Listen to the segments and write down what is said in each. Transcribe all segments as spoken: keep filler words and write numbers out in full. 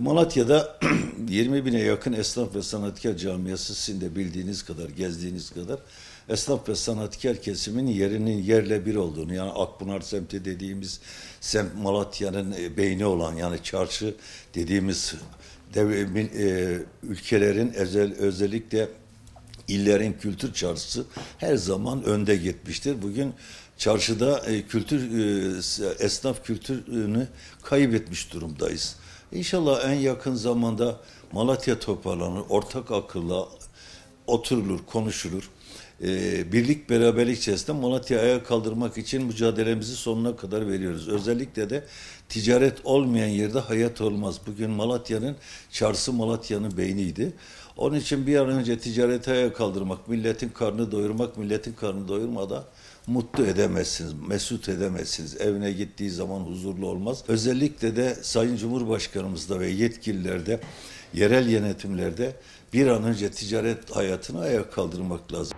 Malatya'da yirmi bine yakın esnaf ve sanatkar camiası, sizin de bildiğiniz kadar, gezdiğiniz kadar esnaf ve sanatkar kesimin yerinin yerle bir olduğunu, yani Akpınar semti dediğimiz semt, Malatya'nın beyni olan, yani çarşı dediğimiz dev, e, ülkelerin özel, özellikle illerin kültür çarşısı her zaman önde gitmiştir. Bugün çarşıda e, kültür e, esnaf kültürünü kaybetmiş durumdayız. İnşallah en yakın zamanda Malatya toparlanır, ortak akılla oturulur, konuşulur. Ee, birlik beraberlik içerisinde Malatya'yı ayağa kaldırmak için mücadelemizi sonuna kadar veriyoruz. Özellikle de ticaret olmayan yerde hayat olmaz. Bugün Malatya'nın çarşısı Malatya'nın beyniydi. Onun için bir an önce ticareti ayağa kaldırmak, milletin karnını doyurmak, milletin karnını doyurmadan mutlu edemezsiniz, mesut edemezsiniz. Evine gittiği zaman huzurlu olmaz. Özellikle de Sayın Cumhurbaşkanımızda ve yetkililerde, yerel yönetimlerde bir an önce ticaret hayatını ayağa kaldırmak lazım.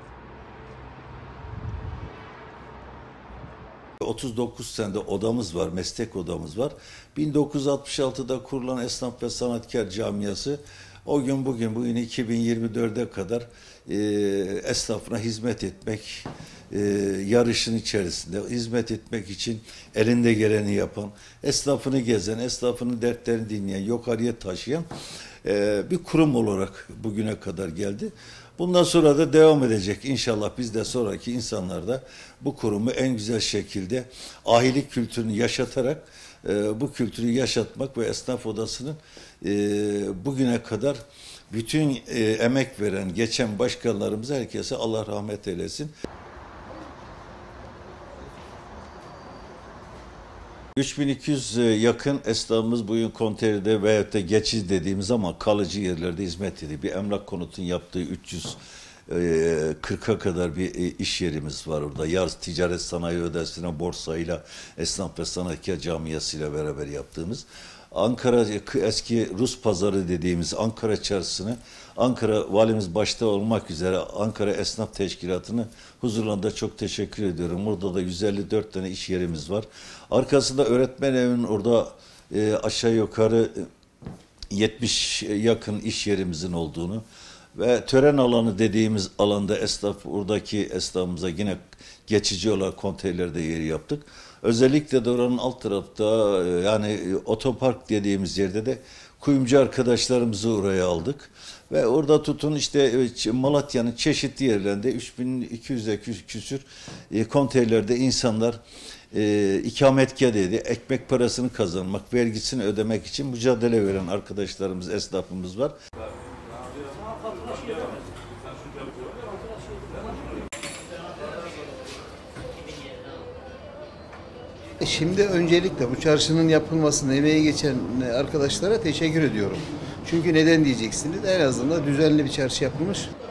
otuz dokuz senede odamız var, meslek odamız var. bin dokuz yüz altmış altıda kurulan Esnaf ve Sanatkar Camiası o gün bugün, bugün iki bin yirmi dörde kadar e, esnafına hizmet etmek, e, yarışın içerisinde hizmet etmek için elinde geleni yapan, esnafını gezen, esnafının dertlerini dinleyen, yukarıya taşıyan e, bir kurum olarak bugüne kadar geldi. Bundan sonra da devam edecek. İnşallah biz de sonraki insanlar da bu kurumu en güzel şekilde ahilik kültürünü yaşatarak e, bu kültürü yaşatmak ve esnaf odasının e, bugüne kadar bütün e, emek veren, geçen başkanlarımıza, herkese Allah rahmet eylesin. üç bin iki yüz yakın esnafımız bugün konteynerde veyahut da geçici dediğimiz ama kalıcı yerlerde hizmet ediyor. Bir emlak konutun yaptığı üç yüz kırka kadar bir iş yerimiz var orada. Yar Ticaret Sanayi Odası'na, borsayla, esnaf ve sanatkar camiasıyla beraber yaptığımız. Ankara eski Rus pazarı dediğimiz Ankara çarşısını, Ankara valimiz başta olmak üzere Ankara Esnaf Teşkilatı'nı huzurlarında çok teşekkür ediyorum. Burada da yüz elli dört tane iş yerimiz var. Arkasında öğretmen evinin orada e, aşağı yukarı yetmiş yakın iş yerimizin olduğunu ve tören alanı dediğimiz alanda esnaf, oradaki esnafımıza yine geçici olarak konteynerde yeri yaptık. Özellikle de oranın alt tarafta, yani otopark dediğimiz yerde de kuyumcu arkadaşlarımızı oraya aldık. Ve orada tutun işte Malatya'nın çeşitli yerlerinde üç bin iki yüze küsür konteynerde insanlar e, ikametgah dedi, ekmek parasını kazanmak, vergisini ödemek için mücadele veren arkadaşlarımız, esnafımız var. Şimdi öncelikle bu çarşının yapılmasına emeği geçen arkadaşlara teşekkür ediyorum. Çünkü neden diyeceksiniz? En azından düzenli bir çarşı yapılmış.